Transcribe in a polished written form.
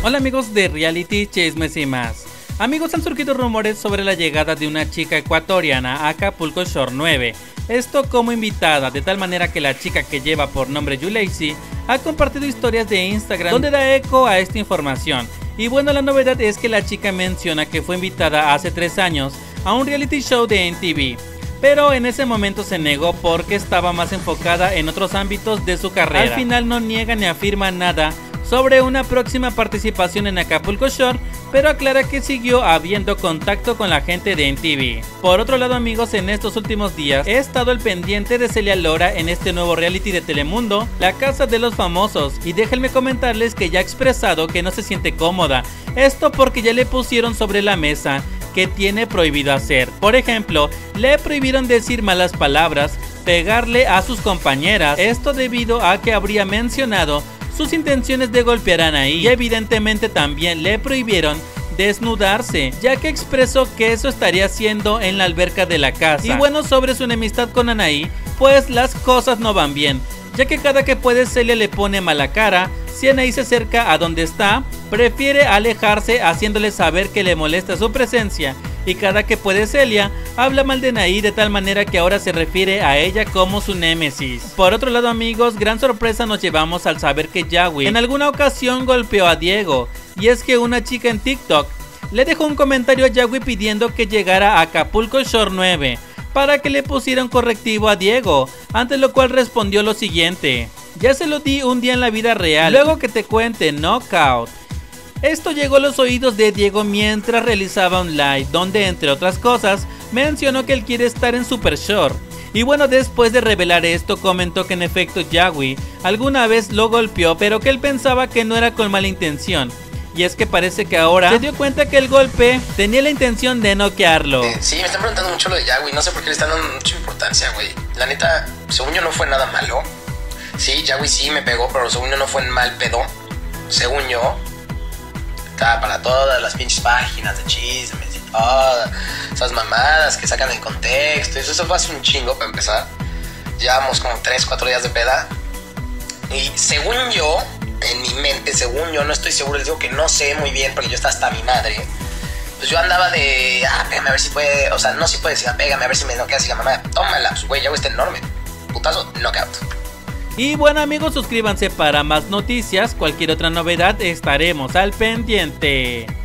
Hola amigos de Reality Chismes y más. Amigos, han surgido rumores sobre la llegada de una chica ecuatoriana a Acapulco Shore 9. Esto como invitada, de tal manera que la chica, que lleva por nombre Yuleisi, ha compartido historias de Instagram donde da eco a esta información. Y bueno, la novedad es que la chica menciona que fue invitada hace 3 años a un reality show de NTV, pero en ese momento se negó porque estaba más enfocada en otros ámbitos de su carrera. Al final no niega ni afirma nada sobre una próxima participación en Acapulco Shore, pero aclara que siguió habiendo contacto con la gente de NTV. Por otro lado amigos, en estos últimos días he estado al pendiente de Celia Lora en este nuevo reality de Telemundo, La Casa de los Famosos, y déjenme comentarles que ya ha expresado que no se siente cómoda, esto porque ya le pusieron sobre la mesa que tiene prohibido hacer. Por ejemplo, le prohibieron decir malas palabras, pegarle a sus compañeras, esto debido a que habría mencionado sus intenciones de golpear a Anaí, y evidentemente también le prohibieron desnudarse, ya que expresó que eso estaría haciendo en la alberca de la casa. Y bueno, sobre su enemistad con Anaí, pues las cosas no van bien, ya que cada que puede Celia le pone mala cara. Si Anaí se acerca a donde está, prefiere alejarse, haciéndole saber que le molesta su presencia, y cada que puede Celia habla mal de Anaí, de tal manera que ahora se refiere a ella como su némesis. Por otro lado amigos, gran sorpresa nos llevamos al saber que Yawi en alguna ocasión golpeó a Diego, y es que una chica en TikTok le dejó un comentario a Yawi pidiendo que llegara a Acapulco Shore 9 para que le pusiera un correctivo a Diego, ante lo cual respondió lo siguiente: ya se lo di un día en la vida real, luego que te cuente, knockout. Esto llegó a los oídos de Diego mientras realizaba un live, donde entre otras cosas mencionó que él quiere estar en Super Shore. Y bueno, después de revelar esto, comentó que en efecto Yawi alguna vez lo golpeó, pero que él pensaba que no era con mala intención. Y es que parece que ahora se dio cuenta que el golpe tenía la intención de noquearlo. Sí, me están preguntando mucho lo de Yawi, no sé por qué le están dando mucha importancia, güey. La neta, según yo no fue nada malo. Sí, Yawi sí me pegó, pero según yo no fue mal pedo. Según yo, estaba para todas las pinches páginas de chismes y todas esas mamadas que sacan en contexto. Eso fue hace un chingo para empezar. Llevamos como 3-4 días de peda. Y según yo, en mi mente, según yo, no estoy seguro, les digo que no sé muy bien porque yo estaba hasta mi madre. Pues yo andaba de, pégame a ver si puede, o sea, no si puede, sino pégame a ver si me noqueas. Y la mamá, tómala, pues güey, ya está enorme. Putazo, knockout. Y bueno amigos, suscríbanse para más noticias. Cualquier otra novedad estaremos al pendiente.